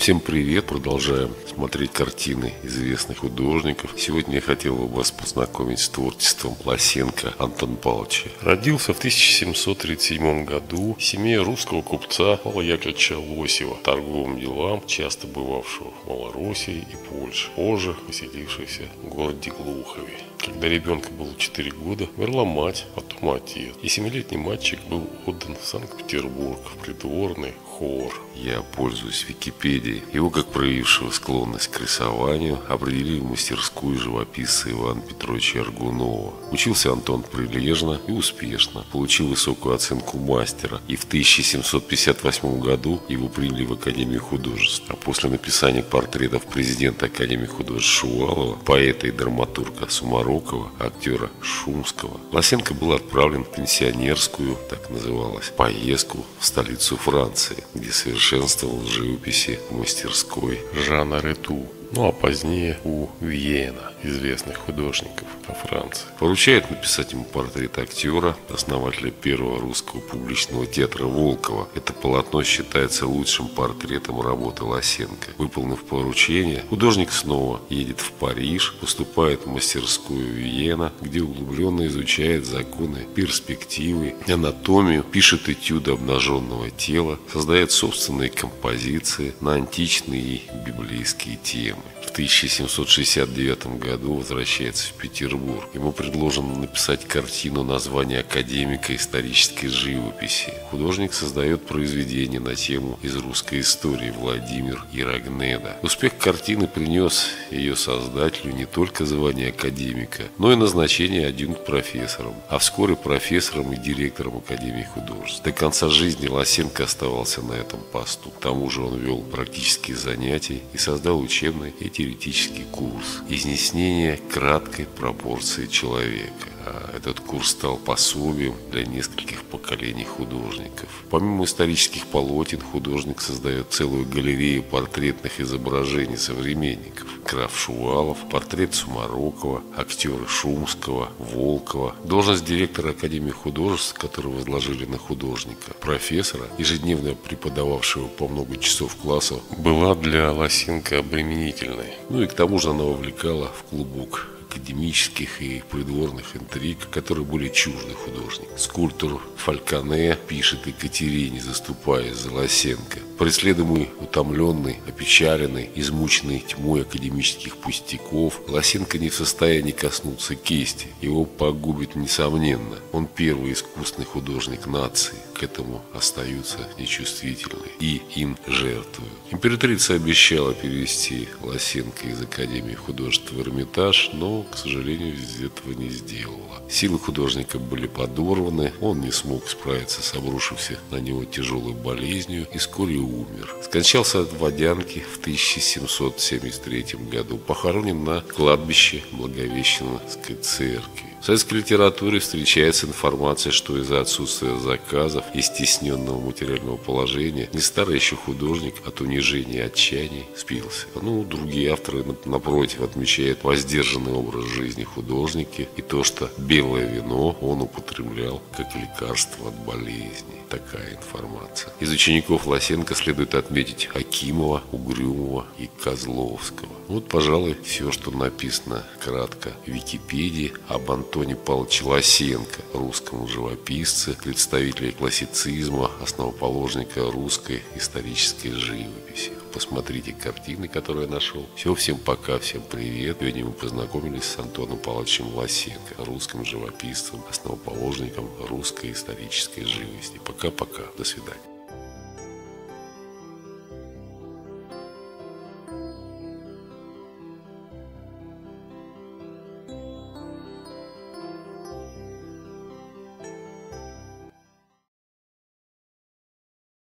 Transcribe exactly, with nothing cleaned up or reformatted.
всем привет! Продолжаем смотреть картины известных художников. Сегодня я хотел бы вас познакомить с творчеством Лосенко Антона Павловича. Родился в тысяча семьсот тридцать седьмом году в семье русского купца Павла Яковлевича Лосева, торговым делам, часто бывавшего в Малороссии и Польше, позже поселившегося в городе Глухове. Когда ребенку было четыре года, умерла мать, потом отец, и семилетний мальчик был отдан в Санкт-Петербург в придворный хор. Я пользуюсь Википедией. Его, как проявившего склонность к рисованию, определили в мастерскую живописца Ивана Петровича Аргунова. Учился Антон прилежно и успешно, получил высокую оценку мастера, и в тысяча семьсот пятьдесят восьмом году его приняли в Академию художеств. А после написания портретов президента Академии художеств Шувалова, поэта и драматурга Сумарокова, актера Шумского, Лосенко был отправлен в пенсионерскую, так называлась, поездку в столицу Франции, где совершенствовал в живописи в мастерской Жана Рету. Ну а позднее у Виена, известных художников во Франции. Поручает написать ему портрет актера, основателя первого русского публичного театра Волкова. Это полотно считается лучшим портретом работы Лосенко. Выполнив поручение, художник снова едет в Париж, поступает в мастерскую Виена, где углубленно изучает законы перспективы, анатомию, пишет этюды обнаженного тела, создает собственные композиции на античные и библейские темы. В тысяча семьсот шестьдесят девятом году возвращается в Петербург. Ему предложено написать картину названия академика исторической живописи. Художник создает произведение на тему из русской истории Владимир Ирогнеда. Успех картины принес ее создателю не только звание академика, но и назначение адъюнкт-профессором, а вскоре профессором и директором Академии художеств. До конца жизни Лосенко оставался на этом посту. К тому же он вел практические занятия и создал учебный и теоретический курс «Изъяснение краткой пропорции человека». А этот курс стал пособием для нескольких поколений художников. Помимо исторических полотен, художник создает целую галерею портретных изображений современников. Граф Шувалов, портрет Сумарокова, актеры Шумского, Волкова. Должность директора Академии художеств, которую возложили на художника, профессора, ежедневно преподававшего по много часов классов, была для Лосенко обременительной. Ну и к тому же она вовлекала в клубок академических и придворных интриг, которые были чужды художник. Скульптор Фальконе пишет Екатерине, заступаясь за Лосенко: преследуемый, утомленный, опечаленный, измученный тьмой академических пустяков, Лосенко не в состоянии коснуться кисти. Его погубит несомненно. Он первый искусный художник нации. К этому остаются нечувствительные и им жертвуют. Императрица обещала перевести Лосенко из Академии художеств в Эрмитаж, но, к сожалению, этого не сделала. Силы художника были подорваны, он не смог справиться с обрушившейся на него тяжелой болезнью и вскоре умер. Скончался от водянки в тысяча семьсот семьдесят третьем году, похоронен на кладбище Благовещенской церкви. В советской литературе встречается информация, что из-за отсутствия заказов и стесненного материального положения не старый еще художник от унижения и отчаяния спился. Ну, другие авторы, напротив, отмечают воздержанный образ жизни художника и то, что белое вино он употреблял как лекарство от болезни. Такая информация. Из учеников Лосенко следует отметить Акимова, Угрюмова и Козловского. Вот, пожалуй, все, что написано кратко в Википедии об Антоне Павловиче Лосенко, русском живописце, представителе классицизма, основоположника русской исторической живописи. Посмотрите картины, которые я нашел. Все, всем пока, всем привет. Сегодня мы познакомились с Антоном Павловичем Лосенко, русским живописцем, основоположником русской исторической живописи. Пока-пока. До свидания.